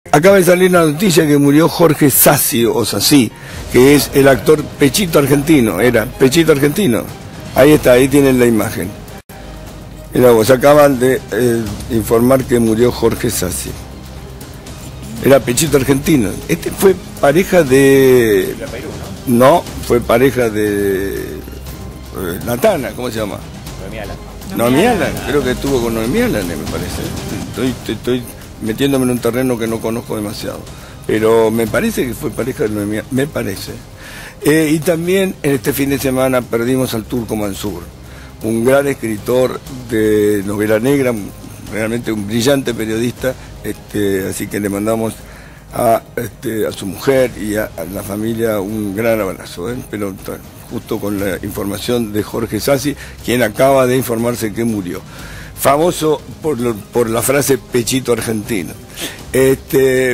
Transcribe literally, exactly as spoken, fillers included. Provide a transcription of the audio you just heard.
acaba de salir la noticia que murió Jorge Sassi, o Sassi, que es el actor Pechito Argentino, era Pechito Argentino. Ahí está, ahí tienen la imagen. Mira vos, acaban de eh, informar que murió Jorge Sassi. Era Pechito Argentino. Este fue pareja de... ¿no? No, fue pareja de... Eh, Natana, ¿cómo se llama? Noemí Alan. Noemí Alan, creo que estuvo con Noemí Alan, me parece. Estoy, estoy metiéndome en un terreno que no conozco demasiado. Pero me parece que fue pareja de Noemí Alan, me parece. Eh, y también en este fin de semana perdimos al Turco Mansur, un gran escritor de novela negra, realmente un brillante periodista, este, así que le mandamos a, este, a su mujer y a, a la familia un gran abrazo, ¿eh? Pero justo con la información de Jorge Sassi, quien acaba de informarse que murió. Famoso por, lo, por la frase Pechito Argentino. Este,